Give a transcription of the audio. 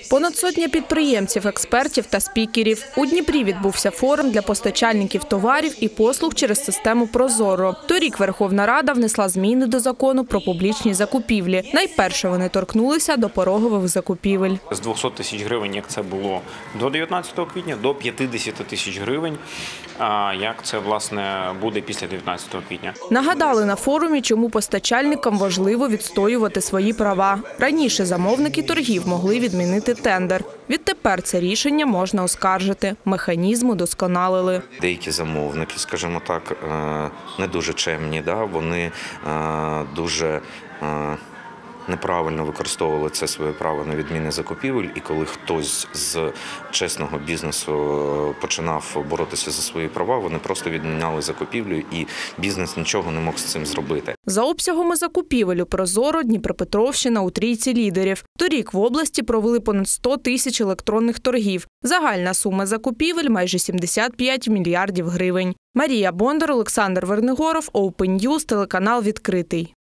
Понад сотня підприємців, експертів та спікерів. У Дніпрі відбувся форум для постачальників товарів і послуг через систему ProZorro. Торік Верховна Рада внесла зміни до закону про публічні закупівлі. Найперше вони торкнулися до порогових закупівель. З 200 тисяч гривень, як це було до 19 квітня, до 50 тисяч гривень, як це, власне, буде після 19 квітня. Нагадали на форумі, чому постачальникам важливо відстоювати свої права. Раніше замовники торгів могли відмінити тендер. Відтепер це рішення можна оскаржити. Механізм удосконалили. Деякі замовники, скажімо так, не дуже чемні, вони дуже неправильно використовували це своє право на відміни закупівель. І коли хтось з чесного бізнесу починав боротися за свої права, вони просто відміняли закупівлю, і бізнес нічого не мог з цим зробити. За обсягами закупівель у ProZorro Дніпропетровщина у трійці лідерів. Торік в області провели понад 100 тисяч електронних торгів. Загальна сума закупівель – майже 75 мільярдів гривень. Марія Бондар, Олександр Вернигоров, Open News, телеканал «Відкритий».